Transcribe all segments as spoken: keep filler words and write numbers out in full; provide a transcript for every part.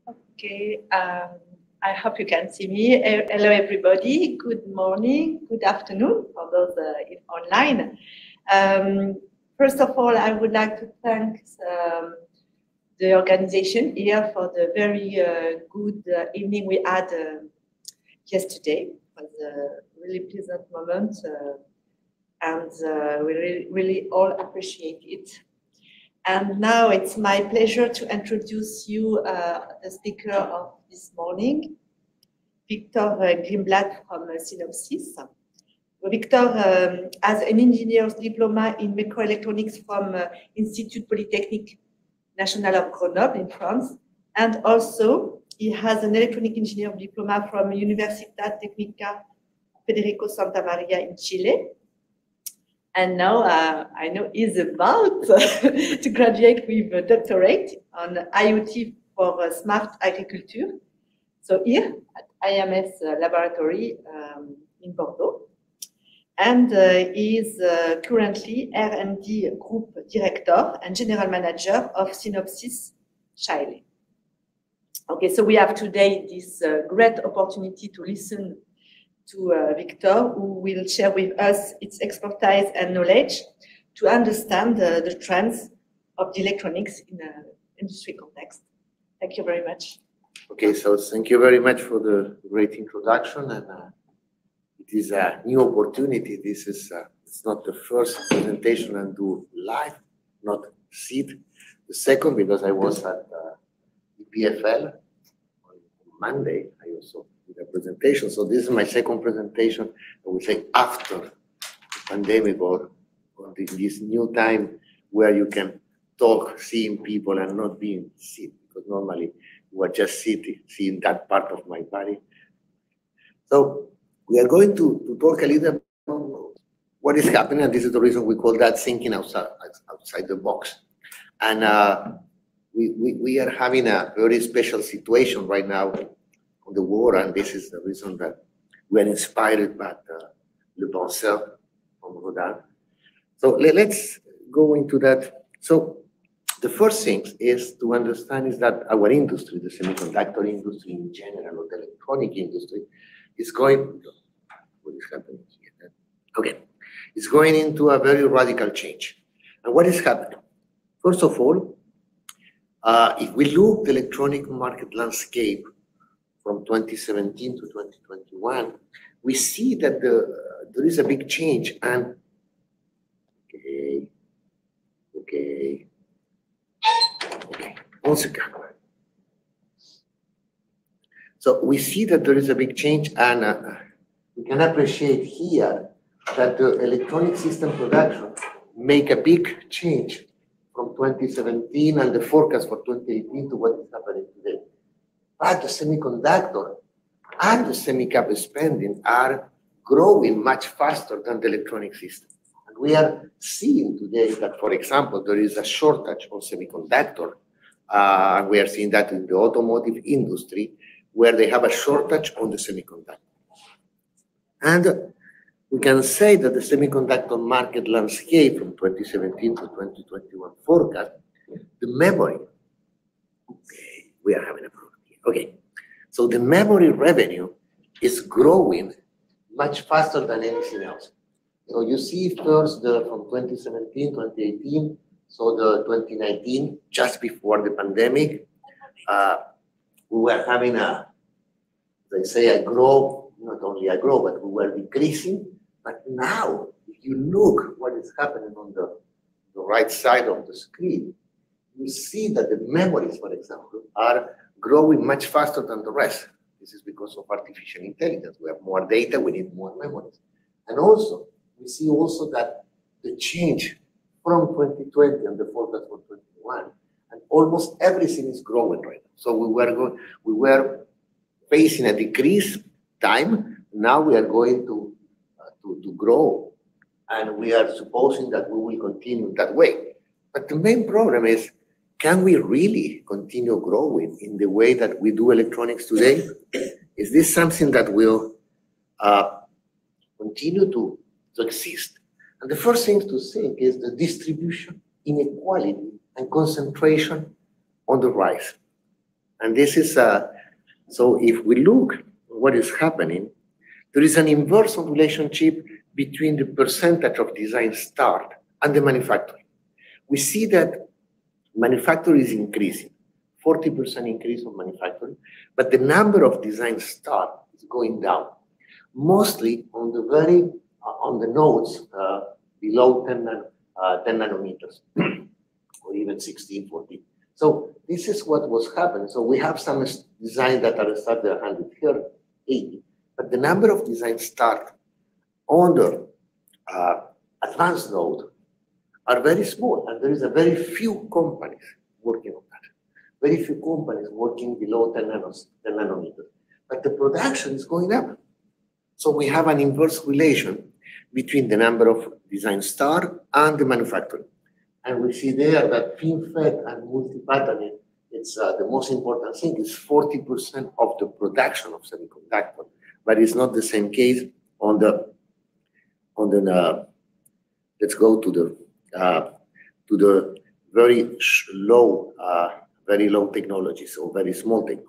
Okay, um, I hope you can see me. Uh, hello, everybody. Good morning, good afternoon for those uh, in online. Um, first of all, I would like to thank um, the organization here for the very uh, good uh, evening we had uh, yesterday. It was a really pleasant moment, uh, and uh, we really, really all appreciate it. And now it's my pleasure to introduce you uh, the speaker of this morning, Victor uh, Grimblatt from uh, Synopsys. Victor um, has an engineer's diploma in microelectronics from uh, Institut Polytechnique National of Grenoble in France, and also he has an electronic engineer diploma from Universidad Técnica Federico Santa Maria in Chile. And now uh, I know he's about to graduate with a doctorate on I O T for uh, smart agriculture. So here at I M S uh, laboratory um, in Bordeaux. And uh, he is uh, currently R and D Group Director and General Manager of Synopsys Chile. Okay, so we have today this uh, great opportunity to listen to uh, Victor, who will share with us its expertise and knowledge to understand uh, the trends of the electronics in an industry context. Thank you very much. Okay, so thank you very much for the great introduction, and uh, it is a new opportunity. This is uh, it's not the first presentation I do live, not sit. The second, because I was at uh, the P F L on Monday, I also did a presentation. So this is my second presentation, I would say, after the pandemic, or, or this new time where you can talk, seeing people and not being sick, because normally you are just sitting, seeing that part of my body. So we are going to, to talk a little about what is happening, and this is the reason we call that thinking outside, outside the box. And uh, we, we, we are having a very special situation right now on the war, and this is the reason that we are inspired by uh, Le Penseur from Rodin. So let, let's go into that. So the first thing is to understand is that our industry, the semiconductor industry in general, or the electronic industry, is going, what is happening here? Okay, it's going into a very radical change. And what is happening? First of all, uh, if we look the electronic market landscape from twenty seventeen to twenty twenty-one, we see that the, uh, there is a big change. And okay, okay, okay, one second. So we see that there is a big change, and uh, we can appreciate here that the electronic system production make a big change from twenty seventeen and the forecast for twenty eighteen to what is happening today. But the semiconductor and the semi-cap spending are growing much faster than the electronic system. And we are seeing today that, for example, there is a shortage of semiconductor. Uh, we are seeing that in the automotive industry, where they have a shortage on the semiconductor. And we can say that the semiconductor market landscape from twenty seventeen to twenty twenty-one forecast, the memory, okay, we are having a problem here. Okay, so the memory revenue is growing much faster than anything else. So you see first the from twenty seventeen, twenty eighteen, so the twenty nineteen, just before the pandemic, uh, we were having a, they say a growth, not only a growth, but we were decreasing. But now, if you look what is happening on the, the right side of the screen, you see that the memories, for example, are growing much faster than the rest. This is because of artificial intelligence. We have more data, we need more memories. And also, we see also that the change from twenty twenty and the forecast for twenty-one, and almost everything is growing right now. So we were going, we were facing a decrease time. Now we are going to To, to grow, and we are supposing that we will continue that way. But the main problem is, can we really continue growing in the way that we do electronics today? Is this something that will uh, continue to, to exist? And the first thing to think is the distribution, inequality, and concentration on the rise. And this is, uh, so if we look what is happening, there is an inverse relationship between the percentage of design start and the manufacturing. We see that manufacturing is increasing, forty percent increase on manufacturing, but the number of design start is going down, mostly on the very, uh, on the nodes uh, below ten, uh, ten nanometers, or even sixteen, fourteen. So this is what was happening. So we have some design that are started at one hundred, here eighty, but the number of designs start on the uh, advanced node are very small, and there is a very few companies working on that. Very few companies working below ten, nanos, ten nanometers, but the production is going up. So we have an inverse relation between the number of design start and the manufacturing. And we see there that FinFET and multi-patterning, it's uh, the most important thing, is forty percent of the production of semiconductor, but it's not the same case on the, on the, uh, let's go to the, uh, to the very low, uh, very low technologies or very small technology.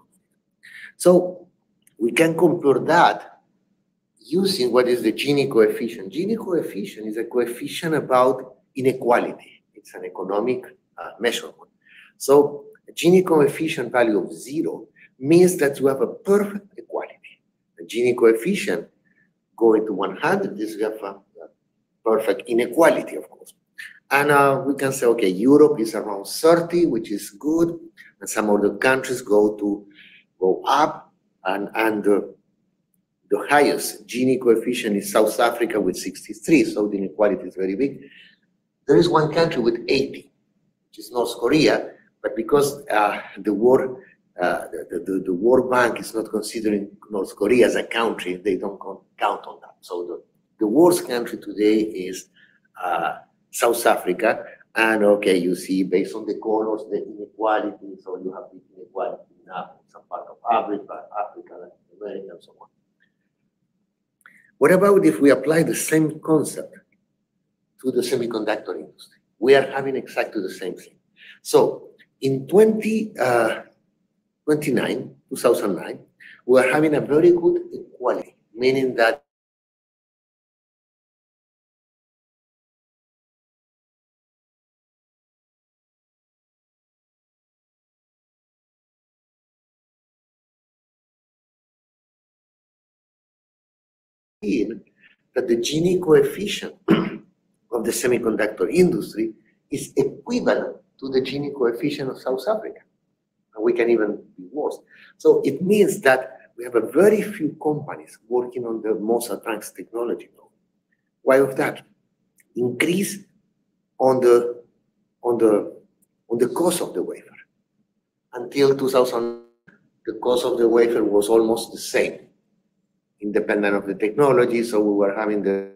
So we can compare that using what is the Gini coefficient. Gini coefficient is a coefficient about inequality. It's an economic uh, measurement. So a Gini coefficient value of zero means that you have a perfect equality. The Gini coefficient going to one hundred is you have a perfect inequality, of course. And uh, we can say, okay, Europe is around thirty, which is good, and some other countries go to go up, and, and uh, the highest Gini coefficient is South Africa with sixty-three, so the inequality is very big. There is one country with eighty, which is North Korea, but because uh, the war, uh, the, the, the World Bank is not considering North Korea as a country, they don't count on that. So the, the worst country today is uh, South Africa, and okay, you see based on the colors, the inequality, so you have the inequality in some part of Africa, Africa, Latin America, and so on. What about if we apply the same concept to the semiconductor industry? We are having exactly the same thing. So in twenty, uh, twenty-nine, two thousand nine, we are having a very good equality, meaning that that the Gini coefficient of the semiconductor industry is equivalent to the Gini coefficient of South Africa. And we can even be worse. So it means that we have a very few companies working on the most advanced technology. Why of that? Increase on the on the on the cost of the wafer. Until two thousand, the cost of the wafer was almost the same, independent of the technology. So we were having the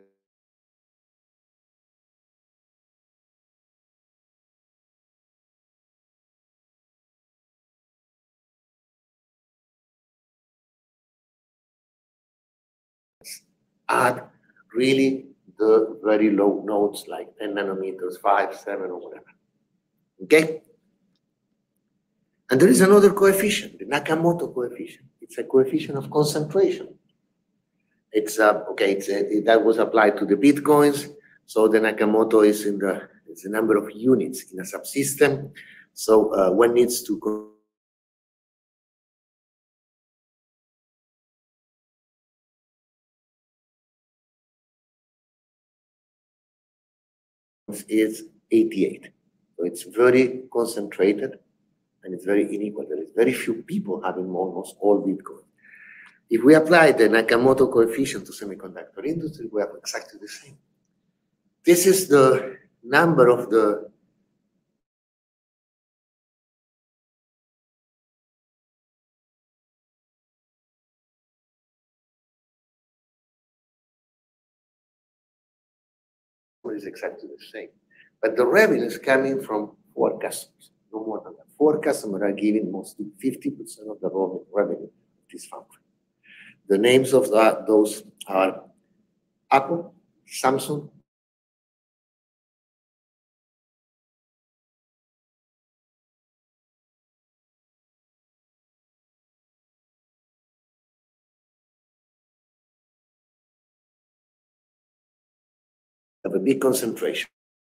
at really the very low nodes like ten nanometers, five, seven, or whatever. Okay? And there is another coefficient, the Nakamoto coefficient. It's a coefficient of concentration. It's uh, okay. It's a, it, that was applied to the bitcoins. So the Nakamoto is in the it's the number of units in a subsystem. So uh, one needs to is eighty-eight. So it's very concentrated and it's very unequal. There is very few people having almost all Bitcoin. If we apply the Nakamoto coefficient to semiconductor industry, we have exactly the same. This is the number of the is exactly the same. But the revenue is coming from four customers, no more than that. Four customers are giving mostly fifty percent of the revenue of this foundry. The names of that, those are Apple, Samsung, have a big concentration.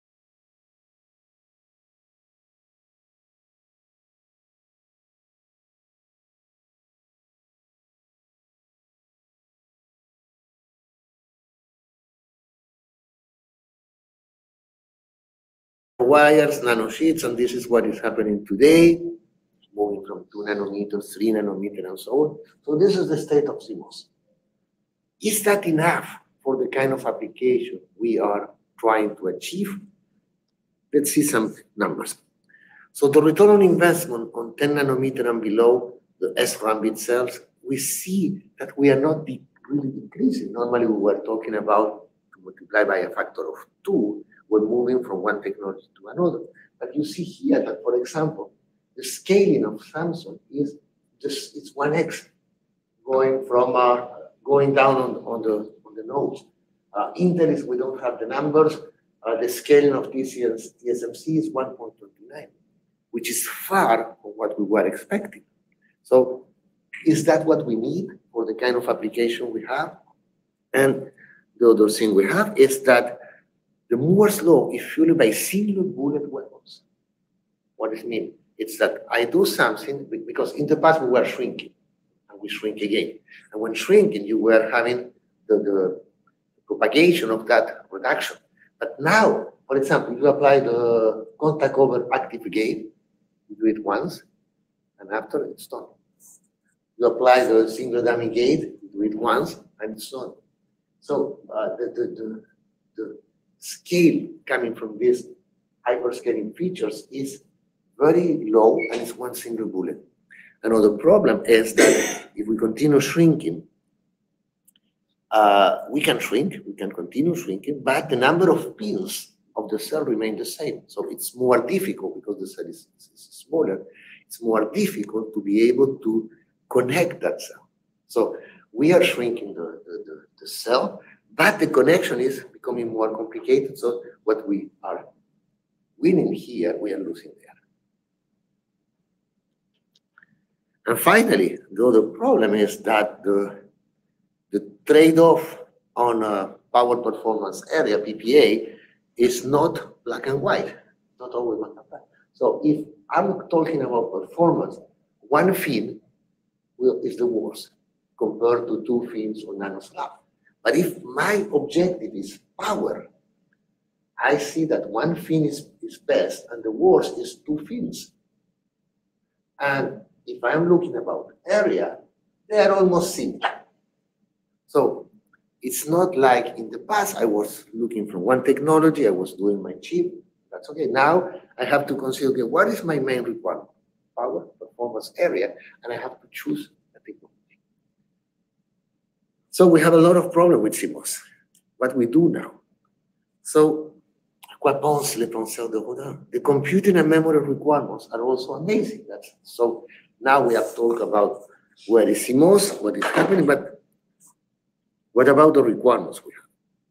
Wires, nanosheets, and this is what is happening today, moving from two nanometers, three nanometers, and so on. So this is the state of C MOS. Is that enough for the kind of application we are trying to achieve? Let's see some numbers. So the return on investment on ten nanometer and below, the S RAM bit cells, we see that we are not de really decreasing. Normally we were talking about to multiply by a factor of two, we're moving from one technology to another. But you see here that, for example, the scaling of Samsung is just, it's one X, going from, uh, going down on, on, the, on the nodes. Uh, Intel is, we don't have the numbers, uh, the scaling of T S M C is one point two nine, which is far from what we were expecting. So is that what we need for the kind of application we have? And the other thing we have is that the Moore's law is fueled by single bullet weapons. What does it mean? It's that I do something, because in the past we were shrinking, and we shrink again. And when shrinking, you were having the, the propagation of that reduction. But now, for example, you apply the contact over active gate, you do it once, and after it's done. You apply the single dummy gate, you do it once, and it's done. So uh, the, the, the, the scale coming from these hyperscaling features is very low, and it's one single bullet. Another problem is that if we continue shrinking, uh, we can shrink, we can continue shrinking, but the number of pins of the cell remain the same. So it's more difficult, because the cell is, is smaller, it's more difficult to be able to connect that cell. So we are shrinking the, the, the, the cell, but the connection is becoming more complicated. So what we are winning here, we are losing there. And finally, the other problem is that the, the trade-off on a power performance area, P P A, is not black and white, not always black and white. So if I'm talking about performance, one fin will, is the worst compared to two fins or nanoslab. But if my objective is power, I see that one fin is, is best and the worst is two fins. And if I'm looking about area, they are almost similar. So it's not like in the past I was looking from one technology, I was doing my chip, that's okay. Now I have to consider, okay, what is my main requirement? Power, performance, area, and I have to choose a technology. So we have a lot of problems with C MOS. What we do now? So, quoi pense les penseurs de Rodin? The computing and memory requirements are also amazing. That's, so now we have talked about where is C MOS, what is happening, but what about the requirements we have?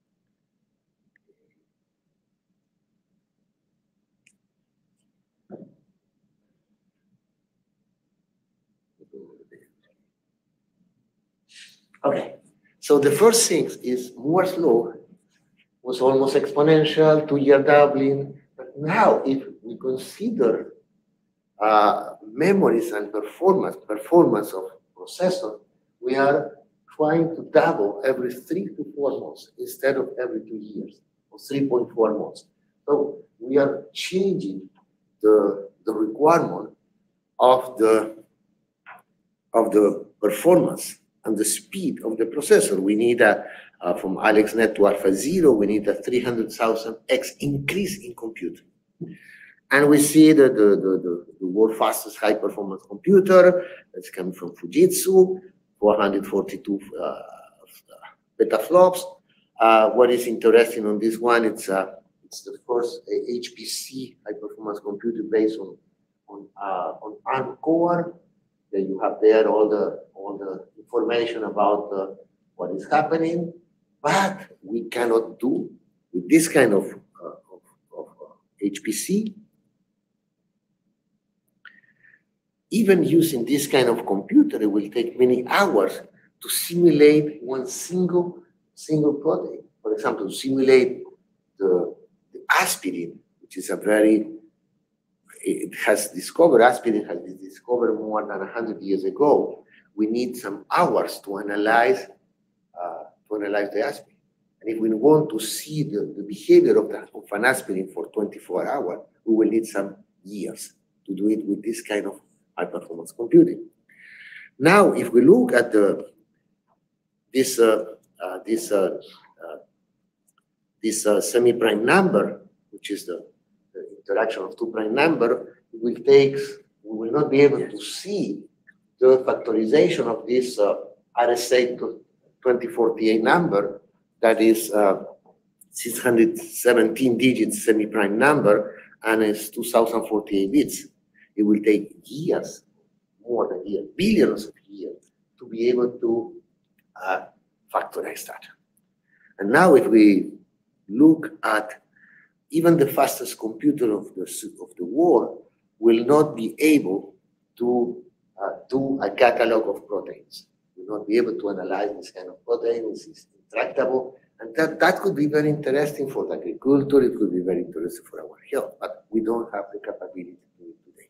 Okay, so the first thing is Moore's law was almost exponential, two-year doubling. But now, if we consider uh, memories and performance, performance of processor, we are trying to double every three to four months instead of every two years, or three point four months. So we are changing the, the requirement of the, of the performance and the speed of the processor. We need a, uh, from AlexNet to AlphaZero, we need a three hundred thousand X increase in computing. And we see that the, the, the, the world's fastest high-performance computer that's coming from Fujitsu, four hundred forty-two uh, petaflops. Uh, what is interesting on this one, it's, uh, it's the first uh, H P C high-performance computer based on, on, uh, on ARM core. That you have there all the all the information about uh, what is happening, but we cannot do with this kind of, uh, of, of uh, H P C. Even using this kind of computer, it will take many hours to simulate one single single protein. For example, to simulate aspirin, which is a very, it has discovered, aspirin has been discovered more than one hundred years ago. We need some hours to analyze, uh, to analyze the aspirin. And if we want to see the, the behavior of, the, of an aspirin for twenty-four hours, we will need some years to do it with this kind of high-performance computing. Now, if we look at the this uh, uh, this uh, uh, this uh, semi-prime number, which is the, the interaction of two prime number, it will take, we will not be able to see the factorization of this uh, R S A twenty forty-eight number, that is uh, six hundred seventeen digits semi-prime number, and it's two thousand forty-eight bits. It will take years, more than years, billions of years, to be able to uh, factorize that. And now if we look at even the fastest computer of the, of the world will not be able to uh, do a catalog of proteins, will not be able to analyze this kind of proteins, it's intractable, and that, that could be very interesting for the agriculture, it could be very interesting for our health, but we don't have the capability to do it today.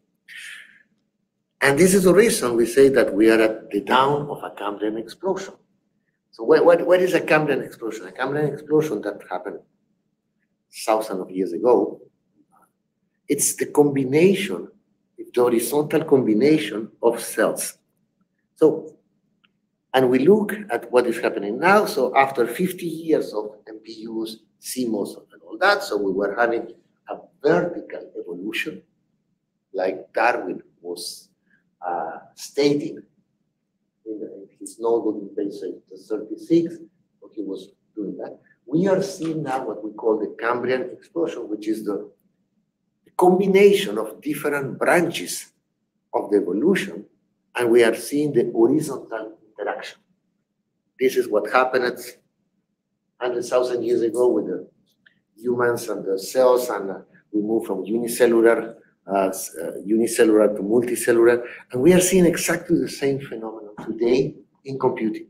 And this is the reason we say that we are at the dawn of a Cambrian explosion. So what, what, what is a Cambrian explosion? A Cambrian explosion that happened thousands of years ago, it's the combination, the horizontal combination of cells. So, and we look at what is happening now. So after fifty years of M P Us, C MOS, and all that, so we were having a vertical evolution, like Darwin was uh, stating in, in his notebook in page thirty-six, so he was doing that. We are seeing now what we call the Cambrian explosion, which is the, the combination of different branches of the evolution, and we are seeing the horizontal interaction. This is what happened one hundred thousand years ago with the humans and the cells, and uh, we moved from unicellular, uh, uh, unicellular to multicellular, and we are seeing exactly the same phenomenon today in computing.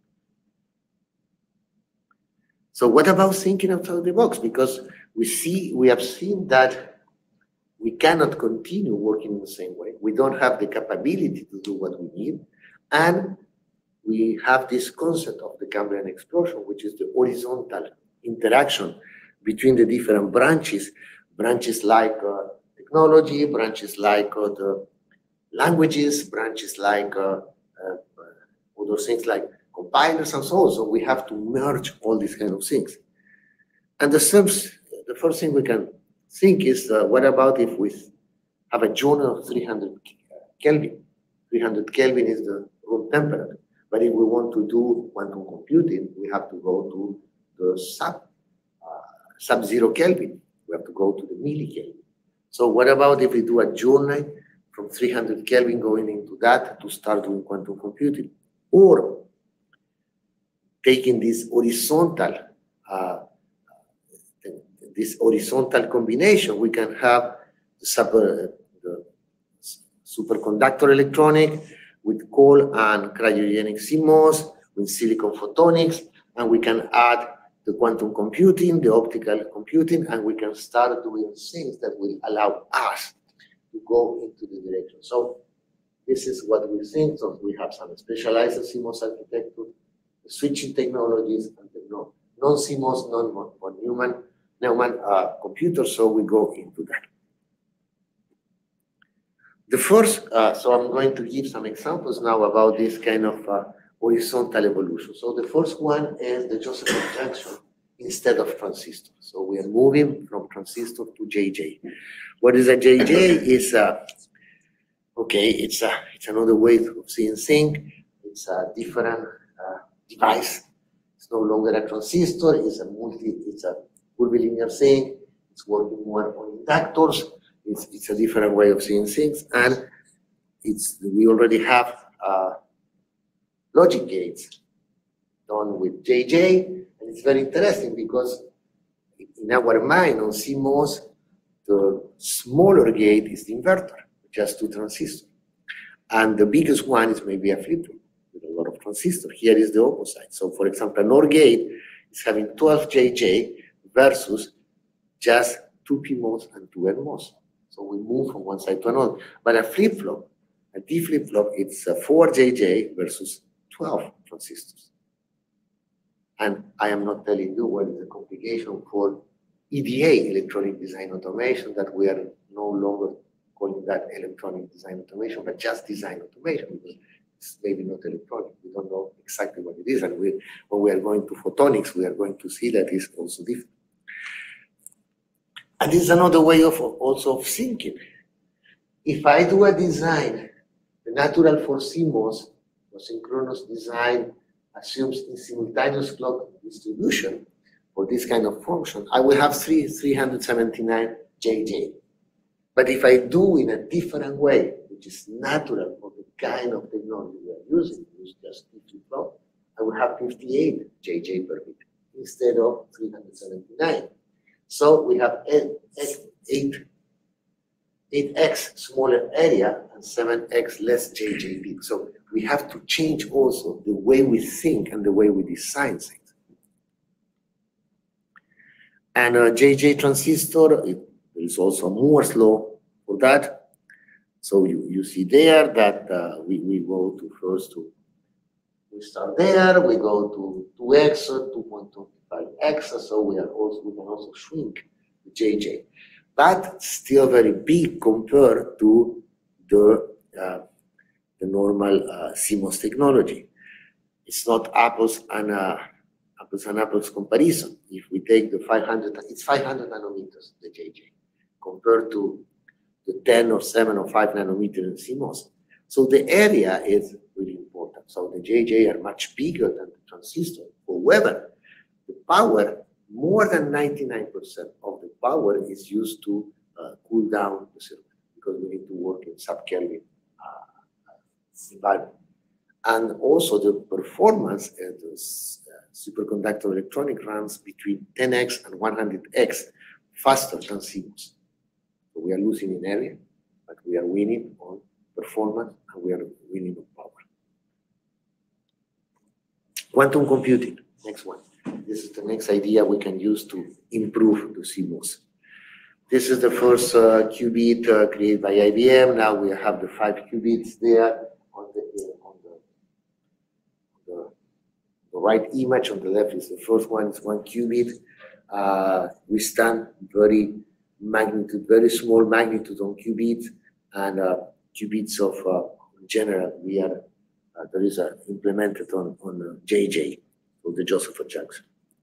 So what about thinking outside the box? Because we see, we have seen that we cannot continue working in the same way. We don't have the capability to do what we need, and we have this concept of the Cambrian explosion, which is the horizontal interaction between the different branches, branches like uh, technology, branches like uh, the languages, branches like uh, uh, other things like compilers and so on. So we have to merge all these kind of things. And the, subs, the first thing we can think is, uh, what about if we have a journal of three hundred Kelvin? three hundred Kelvin is the room temperature. But if we want to do quantum computing, we have to go to the sub, uh, sub-zero Kelvin. We have to go to the millikelvin. So what about if we do a journey from three hundred Kelvin going into that to start doing quantum computing? Or taking this horizontal, uh, this horizontal combination, we can have the, super, the superconductor electronic with cold and cryogenic C MOS, with silicon photonics, and we can add the quantum computing, the optical computing, and we can start doing things that will allow us to go into the direction. So this is what we think. So we have some specialized C MOS architecture, switching technologies, and the non-C MOS, non-Neumann Neumann uh, computers, so we go into that. The first, uh, so I'm going to give some examples now about this kind of uh, horizontal evolution. So the first one is the Josephson junction instead of transistor. So we are moving from transistor to J J. What is a J J? Is a, okay, it's a, it's another way of seeing things. It's a different uh, device. It's no longer a transistor. It's a multi. It's a curvilinear thing. It's working more on inductors. It's, it's a different way of seeing things, and it's we already have uh, logic gates done with J J, and it's very interesting because in our mind on C MOS, the smaller gate is the inverter, just two transistors, and the biggest one is maybe a flip-flop with a lot of transistors. Here is the opposite. So, for example, an OR gate is having twelve J J versus just two P MOS and two N MOS. So we move from one side to another. But a flip-flop, a D flip-flop, it's uh, four J J versus twelve transistors. And I am not telling you what is the complication for E D A, electronic design automation, that we are no longer calling that electronic design automation, but just design automation, because it's maybe not electronic. We don't know exactly what it is. And we, when we are going to photonics, we are going to see that it's also different. And this is another way of also of thinking. If I do a design, the natural for C MOS, or synchronous design, assumes in simultaneous clock distribution for this kind of function, I will have three, three hundred seventy-nine J J. But if I do in a different way, which is natural for the kind of technology we are using, which is just flip-flop, I will have fifty-eight J J per bit instead of three hundred seventy-nine. So we have eight, eight, eight x smaller area and seven x less J J bit. So we have to change also the way we think and the way we design things. And a J J transistor, it, there is also Moore's law for that. So you, you see there that uh, we, we go to first to, we start there, we go to two x, two point two five x, so we are also, we can also shrink the J J. But still very big compared to the, uh, the normal uh, C MOS technology. It's not apples and uh, apples and apples comparison. If we take the five hundred, it's five hundred nanometers, the J J, compared to the ten or seven or five nanometer in C MOS. So the area is really important. So the J J are much bigger than the transistor. However, the power, more than ninety-nine percent of the power is used to uh, cool down the circuit, because we need to work in sub-Kelvin uh, environment. And also the performance of this uh, superconductor electronic runs between ten x and one hundred x faster than C MOS. So we are losing in area, but we are winning on performance and we are winning on power. Quantum computing, next one. This is the next idea we can use to improve the C MOS. This is the first uh, qubit uh, created by I B M. Now we have the five qubits there on the, uh, on the, on the, the right image. On the left is the first one, it's one qubit. Uh, we stand very magnitude, very small magnitude on qubits, and uh, qubits of uh, in general, we are, uh, there is a implemented on, on uh, J J, or the Josephson junction.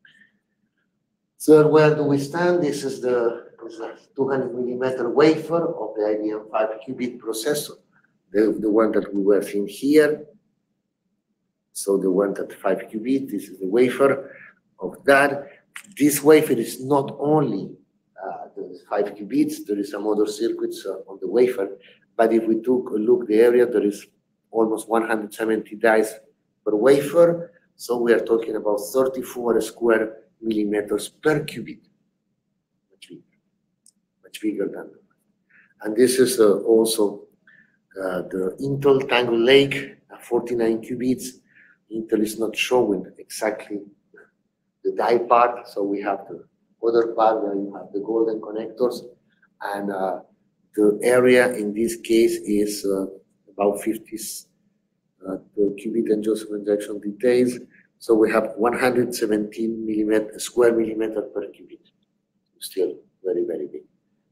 So where do we stand? This is the this is a two hundred millimeter wafer of the I B M five qubit processor, the, the one that we were seeing here. So the one that five qubit, this is the wafer of that. This wafer is not only uh, the five qubits, there is some other circuits uh, on the wafer, but if we took a look the area, there is almost one hundred seventy dies per wafer. So we are talking about thirty-four square millimeters per qubit, much bigger, much bigger than that. And this is uh, also uh, the Intel Tangle Lake, uh, forty-nine qubits. Intel is not showing exactly the die part, so we have the other part where you have the golden connectors, and uh, the area in this case is uh, about fifty uh, the qubit and Josephson junction details. So we have one hundred seventeen millimeter, square millimeter per qubit. Still very, very big.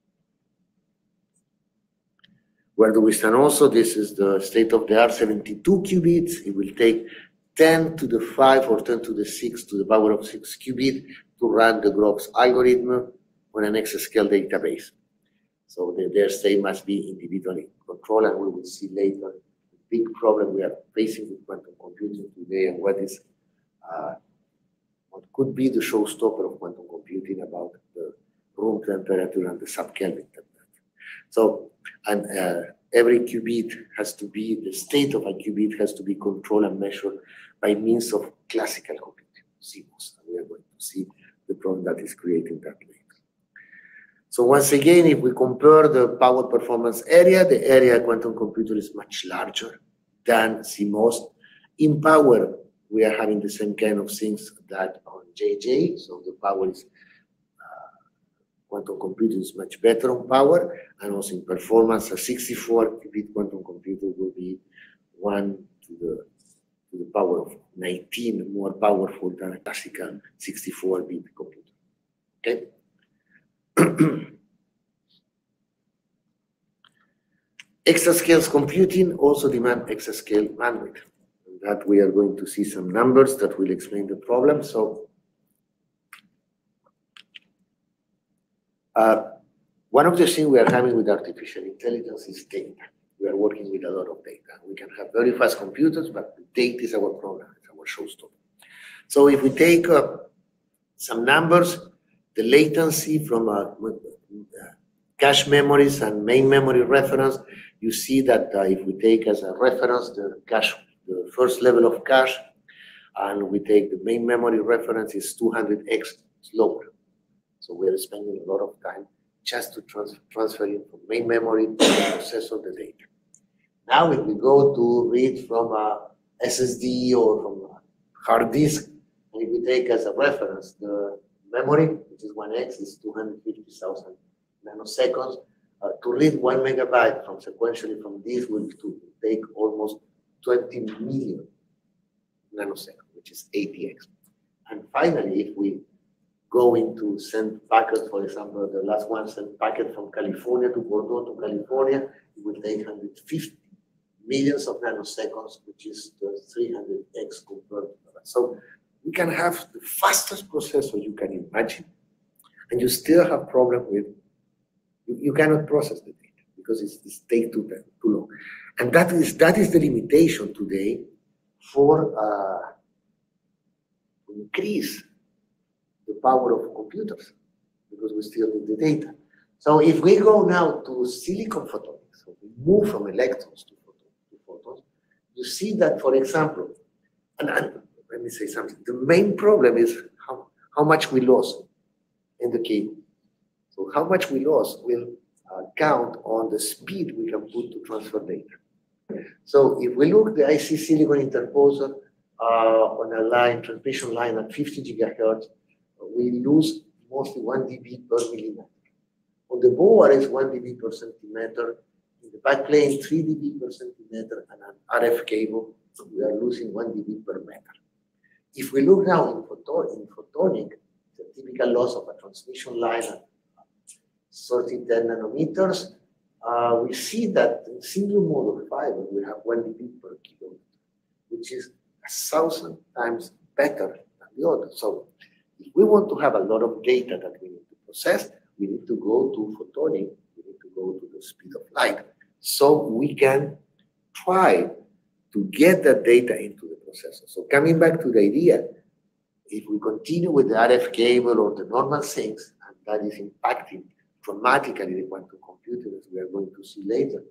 Where do we stand also? This is the state of the art, seventy-two qubits. It will take ten to the five or ten to the six to the power of six qubit to run the Groq's algorithm on an exascale database. So the, their state must be individually controlled, and we will see later the big problem we are facing with quantum computing today and what is Uh, what could be the showstopper of quantum computing about the room temperature and the sub-Kelvin temperature. So, and uh, every qubit has to be, the state of a qubit has to be controlled and measured by means of classical computing, C MOS. And we are going to see the problem that is creating that later. So once again, if we compare the power performance area, the area quantum computer is much larger than C MOS. In power, we are having the same kind of things that on J J, so the power is uh, quantum computer is much better on power, and also in performance. A sixty-four bit quantum computer will be one to the to the power of nineteen more powerful than a classical sixty-four bit computer. Okay. Exascale computing also demand exascale bandwidth. And that we are going to see some numbers that will explain the problem. So, uh, one of the things we are having with artificial intelligence is data. We are working with a lot of data. We can have very fast computers, but the data is our problem, it's our showstopper. So if we take uh, some numbers, the latency from uh, cache memories and main memory reference, you see that uh, if we take as a reference the cache, the first level of cache, and we take the main memory reference is two hundred x slower. So we are spending a lot of time just to trans transfer it from main memory to the processor the data. Now, if we go to read from a S S D or from a hard disk, and if we take as a reference the memory, which is one x, is two hundred fifty thousand nanoseconds. Uh, to read one megabyte from sequentially from this will to take almost twenty million nanoseconds, which is eighty x. And finally, if we go into send packet, for example, the last one sent packet from California to Bordeaux to California, it will take one hundred fifty millions of nanoseconds, which is the three hundred x compared to that. So we can have the fastest processor you can imagine, and you still have problem with, you, you cannot process the data because it's, it's take too, too long. And that is, that is the limitation today for uh, to increase the power of computers, because we still need the data. So if we go now to silicon photonics, so we move from electrons to, photon, to photons, you see that, for example, and, and let me say something, the main problem is how, how much we lost in the cable. So how much we lost will uh, count on the speed we can put to transfer data. So if we look the I C silicon interposer uh, on a line, transmission line at fifty gigahertz, we lose mostly one D B per millimeter. On the board is one D B per centimeter. In the backplane, three D B per centimeter, and an R F cable, so we are losing one D B per meter. If we look now in, photo, in photonic, the typical loss of a transmission line at thirty to ten nanometers, uh, we see that in single mode of fiber, we have one D B per kilometer, which is a thousand times better than the other. So if we want to have a lot of data that we need to process, we need to go to photonic, we need to go to the speed of light. So we can try to get that data into the processor. So coming back to the idea, if we continue with the R F cable or the normal things, and that is impacting dramatically the quantum computer, as we are going to see later,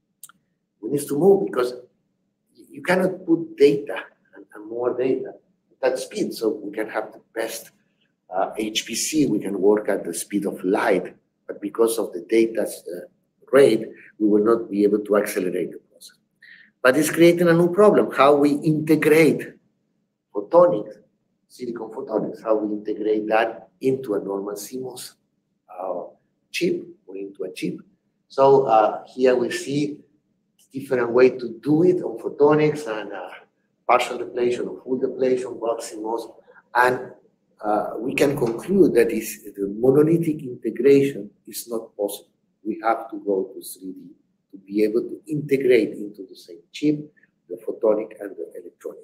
we need to move, because you cannot put data and, and more data at that speed. So we can have the best uh, H P C, we can work at the speed of light, but because of the data uh, rate, we will not be able to accelerate the process. But it's creating a new problem, how we integrate photonics, silicon photonics, how we integrate that into a normal C MOS uh, chip or into a chip. So uh, here we see different way to do it on photonics, and uh, partial depletion or full depletion, box C MOS, and uh, we can conclude that is, the monolithic integration is not possible. We have to go to three D to be able to integrate into the same chip the photonic and the electronic.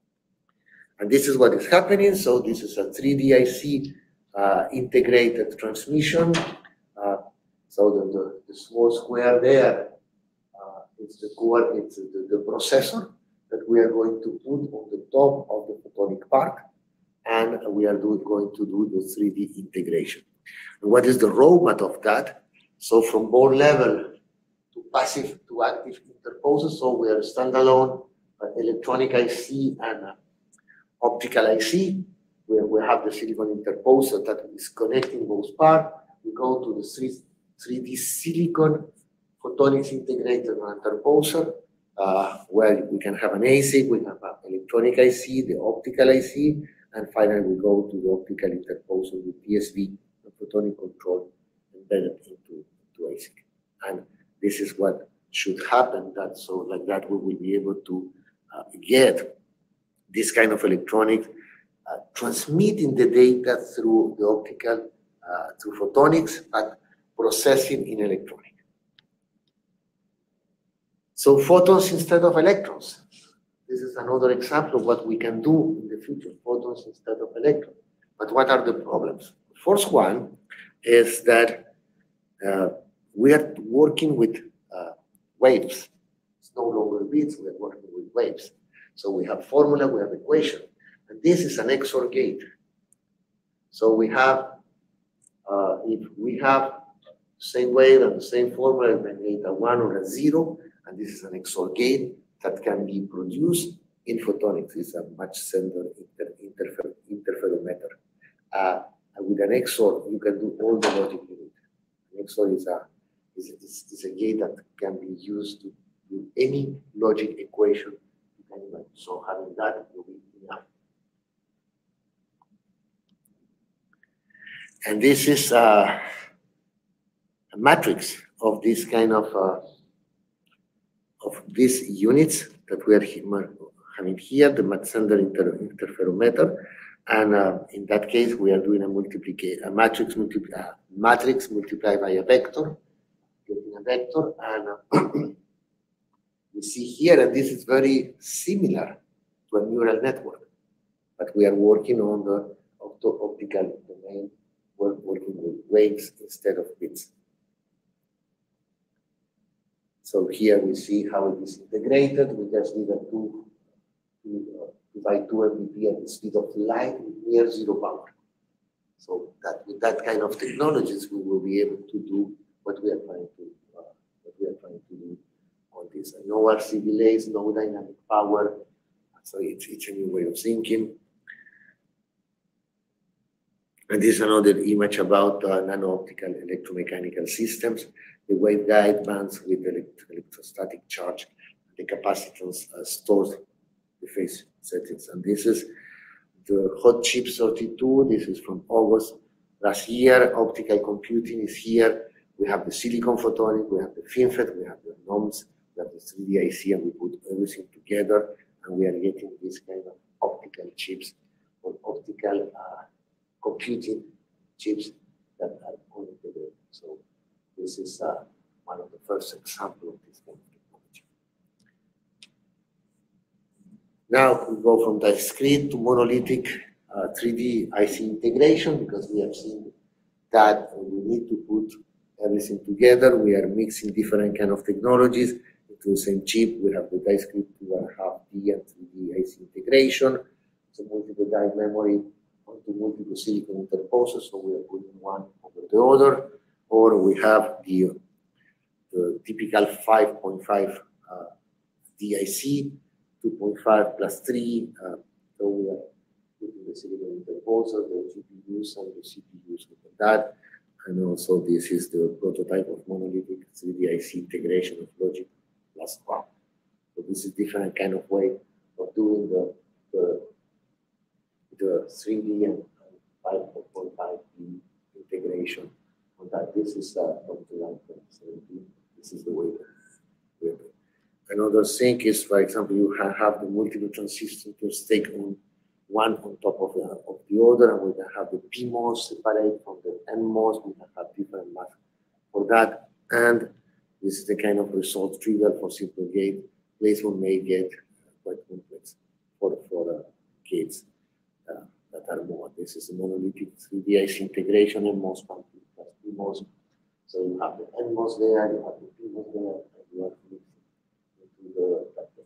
And this is what is happening. So this is a three D I C uh, integrated transmission. Uh, so the, the, the small square there uh, is the core, it's the, the processor that we are going to put on the top of the photonic part, and we are do, going to do the three D integration. And what is the roadmap of that? So from board level to passive to active interposers, so we are standalone uh, electronic I C and uh, optical I C, where we have the silicon interposer that is connecting both parts. We go to the three D silicon photonics integrated interposer, uh, where we can have an A S I C, we have an electronic I C, the optical I C, and finally we go to the optical interposer with P S V, the photonic control embedded into, into A S I C. And this is what should happen, that so like that we will be able to uh, get this kind of electronics, uh, transmitting the data through the optical, uh, through photonics, but processing in electronic. So photons instead of electrons. This is another example of what we can do in the future, photons instead of electrons. But what are the problems? The first one is that uh, we are working with uh, waves. It's no longer bits, we are working with waves. So we have formula, we have equation, and this is an X O R gate. So we have, uh, if we have the same wave and the same formula, we can get a one or a zero, and this is an X O R gate that can be produced in photonics. It's a much simpler inter interfer interferometer. Uh, with an X O R, you can do all the logic you need. An X O R is a, is, is, is a gate that can be used to do any logic equation. So having that will be enough. And this is uh, a matrix of this kind of uh, of these units that we are having here, the Mach-Zehnder inter interferometer, and uh, in that case we are doing a multiplication, a matrix multiply, uh, matrix multiplied by a vector, getting a vector, and uh, we see here, and this is very similar to a neural network, but we are working on the opto-optical domain, we're working with waves instead of bits. So here we see how it is integrated. We just need a two, two, uh, two by two M B P at the speed of light with near zero power. So that with that kind of technologies, we will be able to do what we are trying to uh, what we are trying to do on this. No R C delays, no dynamic power. So it's it's a new way of thinking. And this is another image about uh, nano-optical electromechanical systems. The waveguide bands with elect electrostatic charge, the capacitance uh, stores the phase settings. And this is the hot chip thirty-two. This is from August last year. Optical computing is here. We have the silicon photonic, we have the FinFET, we have the N O M S, we have the three D I C, and we put everything together, and we are getting this kind of optical chips or optical uh, computing chips that are all integrated. So this is uh, one of the first examples of this kind of technology. Now we go from discrete to monolithic uh, three D I C integration, because we have seen that we need to put everything together. We are mixing different kind of technologies into the same chip. We have the discrete two and a half D and three D I C integration, so multiple die memory onto multiple silicon interposers. So we are putting one over the other, or we have the, the typical five point five uh, D I C, two point five plus three. Uh, so we are putting the silicon interposer, the G P Us and the C P Us with that. And also this is the prototype of monolithic three D I C integration of logic plus one. So this is different kind of way of doing the, the, the three D and five point five D integration on that. This is uh, from July twenty seventeen. This is the way that we're doing. Another thing is, for example, you have the multiple transistors take on one on top of the, of the other, and we can have the P MOS separate from the N MOS. We can have different masks for that. And this is the kind of result trigger for simple gate. Placement may get quite complex for, for uh, gates uh, that are more. This is a monolithic three D I C integration and MOS plus P MOS. So you have the N MOS there, you have the P MOS there, and you have to into the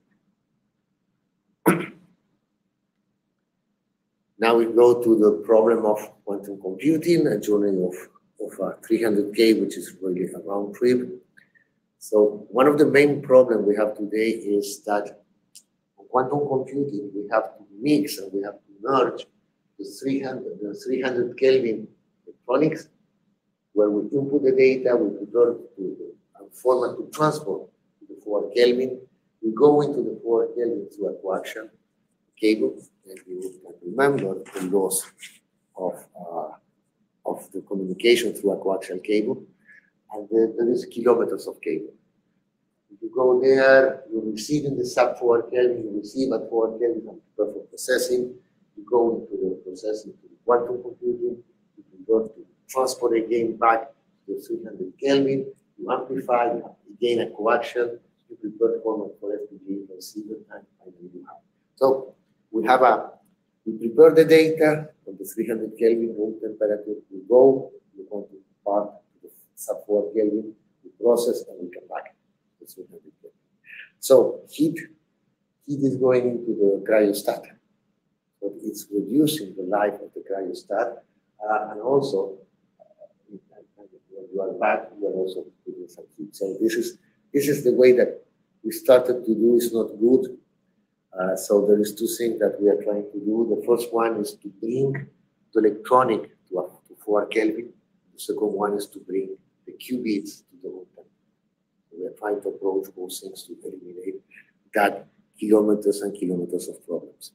Now we go to the problem of quantum computing, a journey of, of uh, three hundred K, which is really a round trip. So one of the main problems we have today is that in quantum computing, we have to mix and we have to merge the three hundred, the three hundred Kelvin electronics, where we input the data, we convert to the format to transport to the four Kelvin. We go into the four Kelvin through a coaxial cable, and you can remember the loss of, uh, of the communication through a coaxial cable, and there, there is kilometers of cable. If you go there, you receive in the sub four Kelvin, you receive at four Kelvin for processing, you go into the processing to the quantum computing, you can go to transport again back to three hundred Kelvin, you amplify, you gain a coaxial, you prepare format for F P G A receiver, and finally you have. So we have a, we prepare the data from the three hundred Kelvin room temperature, we go, we want to part to the sub four Kelvin, we process, and we come back to three hundred Kelvin. So heat, heat is going into the cryostat. So it's reducing the life of the cryostat, uh, and also uh, when you are back, you are also putting some heat. So this is this is the way that we started to do. Is not good. Uh, so there is two things that we are trying to do. The first one is to bring the electronic to, uh, to four Kelvin. The second one is to bring the qubits to the room temperature. So we are trying to approach those things to eliminate that kilometers and kilometers of problems.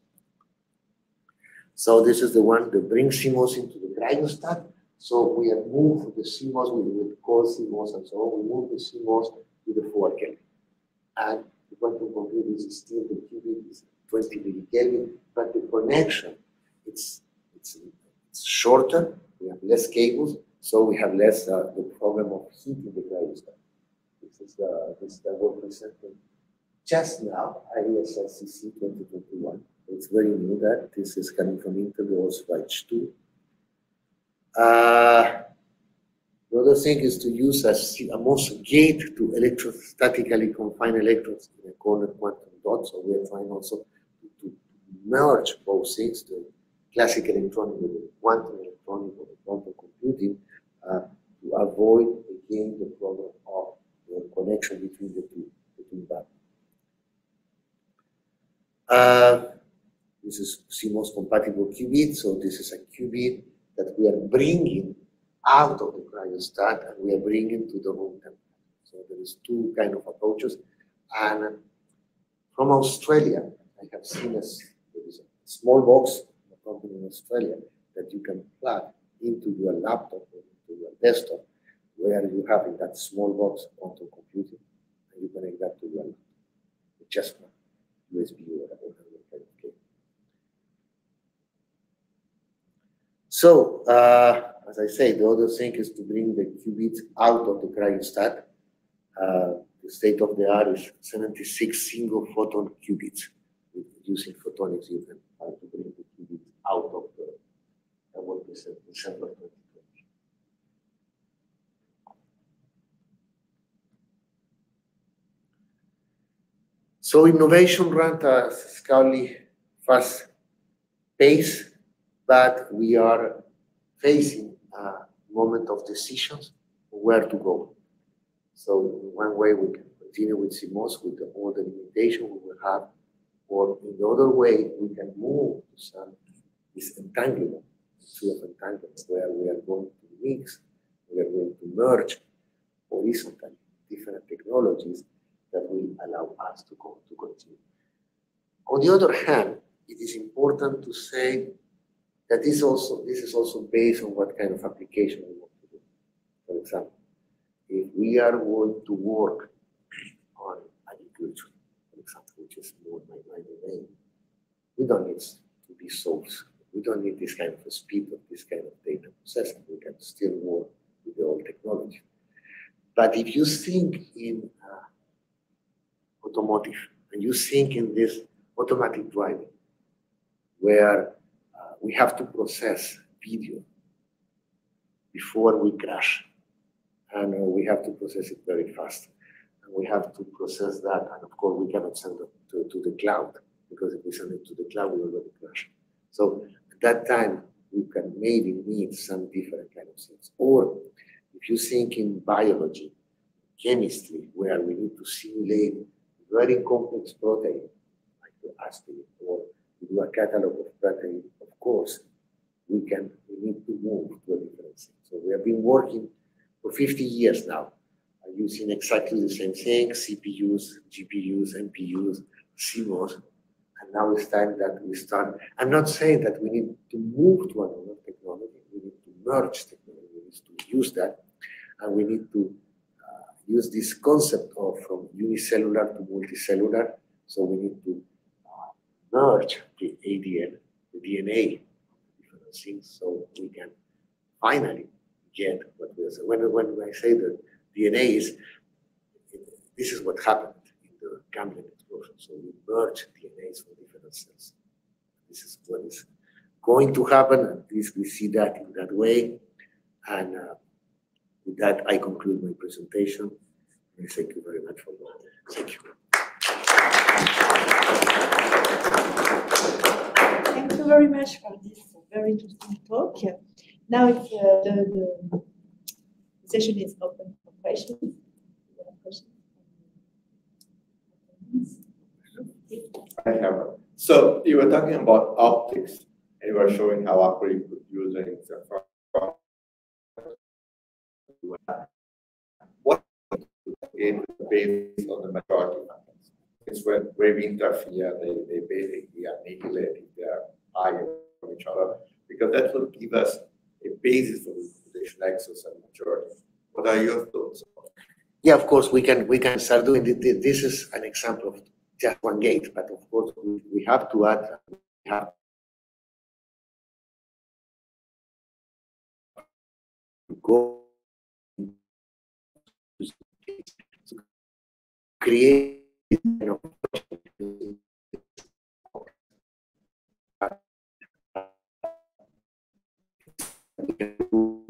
So this is the one that brings C MOS into the cryostat. So we have moved the C MOS, we will call C MOS and so on. We move the C MOS to the four Kelvin. And the quantum computer is still the qubit is twenty millikelvin, but the connection it's, it's it's shorter. We have less cables, so we have less uh, the problem of heat in the cryostat. This is uh, this that we're presenting just now, I E S S C C twenty twenty-one. It's very new that this is coming from Intel, the also H two. Uh, The other thing is to use a, a MOS gate to electrostatically confine electrons in a cornered quantum dot. So we are trying also to, to merge both things, the classical electronic with the quantum electronic or the quantum computing, uh, to avoid again the problem of the connection between the two, the two batteries. Uh, this is C MOS compatible qubit. So this is a qubit that we are bringing out of the cryostat and we are bringing to the room temperature. So there is two kind of approaches. And from Australia, I have seen a, there is a small box, a company in Australia, that you can plug into your laptop or into your desktop, where you have in that small box quantum computing, and you connect that to your laptop. It's just one U S B or whatever kind of cable. So, uh, as I say, the other thing is to bring the qubits out of the cryostat. Uh, the state of the art is seventy-six single photon qubits. With using photonics, you can try to bring the qubits out of the what we said, December twenty twenty. So innovation runs at a scarcely fast pace, but we are facing a moment of decisions where to go. So in one way we can continue with C MOS with the, all the limitation we will have, or in the other way we can move to some this entanglement, tree of entanglement, where we are going to mix, we are going to merge horizontally different technologies that will allow us to go to continue. On the other hand, it is important to say that this also this is also based on what kind of application we want to do. For example, if we are going to work on agriculture, for example, which is more my, my domain, we don't need to be so, we don't need this kind of a speed of this kind of data processing. We can still work with the old technology. But if you think in uh, automotive, and you think in this automatic driving, where we have to process video before we crash, and uh, we have to process it very fast. And we have to process that, and of course, we cannot send it to, to the cloud, because if we send it to the cloud, we already crash. So at that time, we can maybe need some different kind of things. Or if you think in biology, chemistry, where we need to simulate very complex protein, like the aspirin, or we do a catalog of protein, of course, we can, we need to move to a different thing. So we have been working for fifty years now, uh, using exactly the same thing, C P Us, G P Us, N P Us, C MOS, and now it's time that we start. I'm not saying that we need to move to another technology, we need to merge technology. is to use that, and we need to uh, use this concept of from unicellular to multicellular. So we need to uh, merge the A D N, the D N A, different things, so we can finally get what we say. When, when I say that D N A is, this is what happened in the Cambrian explosion. So we merge D N As from different cells. This is what is going to happen, and at least we see that in that way. And uh, with that, I conclude my presentation. And thank you very much for that. Thank you. Thank you very much for this very interesting talk. Now it's, uh, the, the session is open for questions. Do you have questions? I have. So you were talking about optics, and you were showing how Aqua you could use it. What is based on the majority factors? It's when where we interfere, they, they basically annihilate if they are higher from each other, because that will give us a basis for the population nexus and majority. What are your thoughts? Yeah, of course, we can we can start doing it. This is an example of just one gate, but of course we, we have to add, we have to go to create, you know, we can do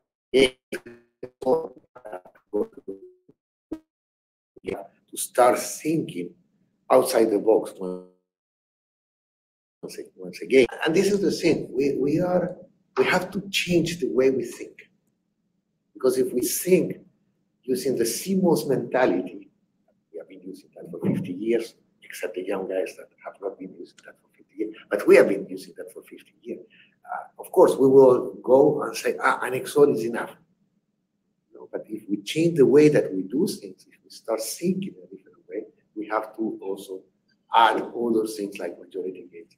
to start thinking outside the box once again. And this is the thing, we, we are, we have to change the way we think. Because if we think using the C M O S mentality, we have been using that for fifty years, except the young guys that have not been using that for fifty years, but we have been using that for fifty years. Uh, of course, we will go and say, ah, an X O R is enough. No, but if we change the way that we do things, if we start thinking in a different way, we have to also add other things like majority gates.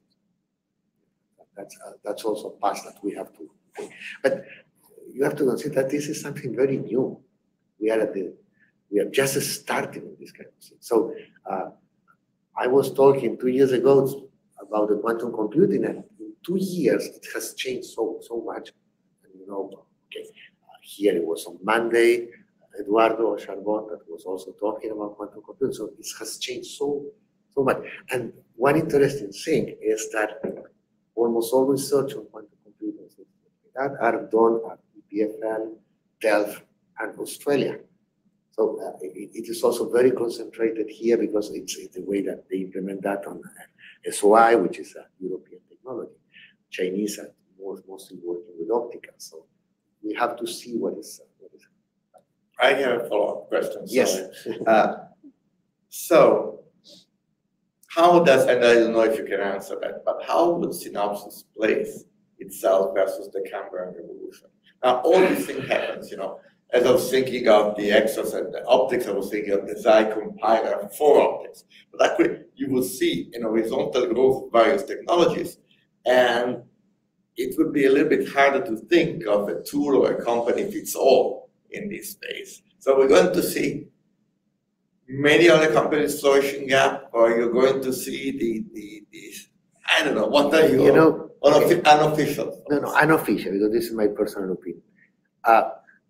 That's uh, that's also a path that we have to take. But you have to consider that this is something very new. We are at the we are just starting with this kind of thing. So uh, I was talking two years ago about the quantum computing, and in two years it has changed so so much. And you know, okay, uh, here it was on Monday, Eduardo Charbon that was also talking about quantum computing. So it has changed so so much. And one interesting thing is that almost all research on quantum computing that are done at E P F L, Delft, and Australia. So uh, it, it is also very concentrated here because it's, it's the way that they implement that on uh, S O I, which is a European technology. Chinese are most, mostly working with optical. So we have to see what is. Uh, what is. I have a follow-up question. Yes. uh, so how does, and I don't know if you can answer that, but how would Synopsys place itself versus the Cambrian revolution? Now, all these things happens, you know. As I was thinking of the X O S and the optics, I was thinking of the Xi compiler for optics. But actually, you will see an horizontal growth of various technologies, and it would be a little bit harder to think of a tool or a company fits all in this space. So we're going to see many other companies flourishing up, or you're going to see the, the, the I don't know, what are you, you know, unofficial? unofficial no, no, unofficial, because this is my personal opinion. Uh,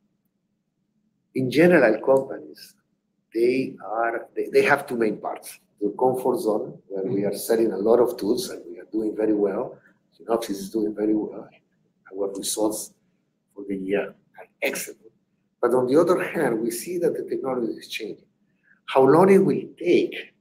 in general, companies, they are, they, they have two main parts. The comfort zone, where we are selling a lot of tools and we are doing very well. Synopsys is doing very well. Our results for the year are excellent. But on the other hand, we see that the technology is changing. How long it will take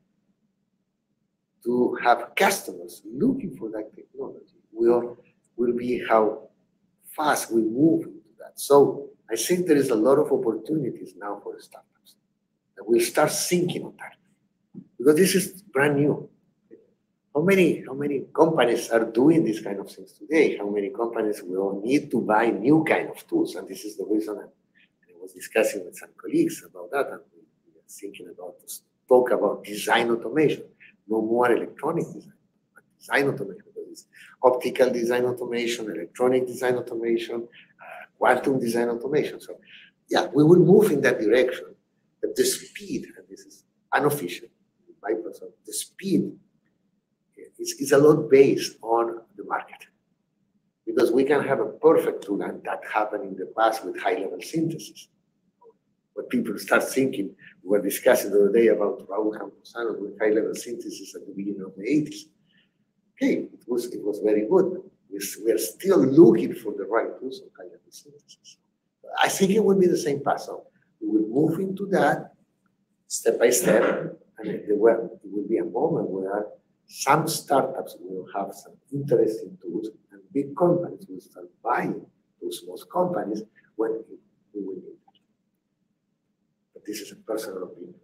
to have customers looking for that technology will, will be how fast we move into that. So I think there is a lot of opportunities now for startups that will start thinking on that, because this is brand new. How many, how many companies are doing these kind of things today? How many companies will need to buy new kind of tools? And this is the reason I was discussing with some colleagues about that, and we were thinking about this, talk about design automation. No more electronic design, but design automation. There is optical design automation, electronic design automation, uh, quantum design automation. So yeah, we will move in that direction. But the speed, and this is unofficial, my personal, the speed is, is a lot based on the market. Because we can have a perfect tool, and that happened in the past with high-level synthesis. When people start thinking, we were discussing the other day about Raul Camposano with high-level synthesis at the beginning of the eighties. Okay, it was, it was very good. We, we are still looking for the right tools of high-level synthesis. I think it will be the same path. So we will move into that step by step, and there will, it will be a moment where some startups will have some interesting tools, and big companies will start buying those small companies when we will need it. But this is a personal opinion.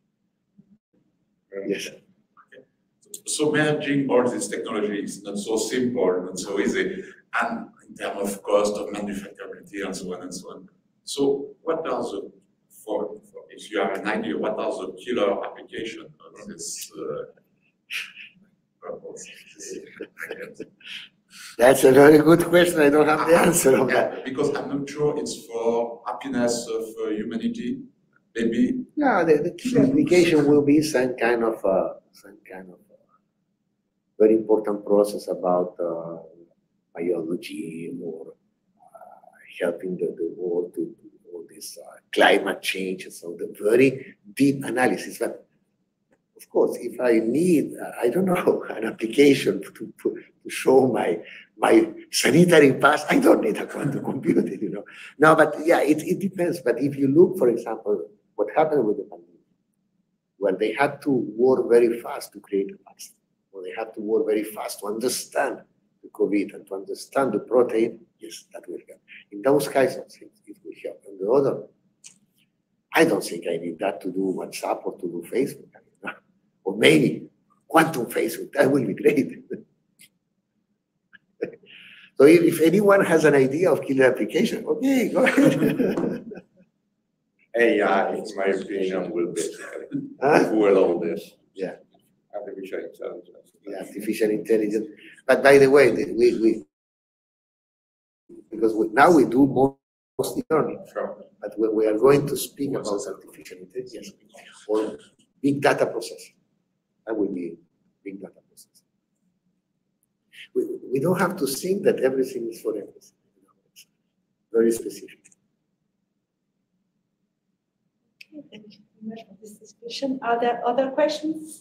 Yes. So managing all this technology is not so simple, not so easy, and in terms of cost, of manufacturability, and so on and so on. So what are the, for, for if you have an idea, what are the killer applications of this uh, purpose? That's a very good question. I don't have the answer on yeah, that. Because I'm not sure it's for happiness of uh, humanity, maybe. No, the, the key application will be some kind of uh, some kind of uh, very important process about uh, biology or uh, helping the, the world to do all this uh, climate change. So the very deep analysis. But of course, if I need, uh, I don't know, an application to, to, to show my my sanitary pass, I don't need a quantum computer, you know. No, but yeah, it, it depends. But if you look, for example, what happened with the pandemic, well, they had to work very fast to create a vaccine. Well, they had to work very fast to understand the COVID and to understand the protein. Yes, that will help. In those kinds of things, it will help. And the other, I don't think I need that to do WhatsApp or to do Facebook. Or maybe quantum Facebook, that will be great. So if, if anyone has an idea of killer application, okay, go ahead. A I, in my opinion, will basically Huh? fuel all this. Yeah. Artificial intelligence. Yeah, artificial intelligence. But by the way, the- we, we because we, now we do mostly learning, Sure. but we, we are going to speak about artificial intelligence or big data processing. That will be big data processing. We, we don't have to think that everything is for everything. It's very specific. Okay, thank you very much for this discussion. Are there other questions?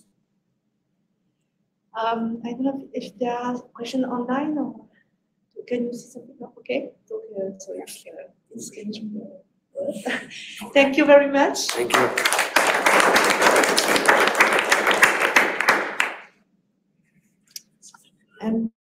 Um, I don't know if there are questions online or can you see something? No? Okay. So, uh, so it's, uh, it's changing. Thank you very much. Thank you. And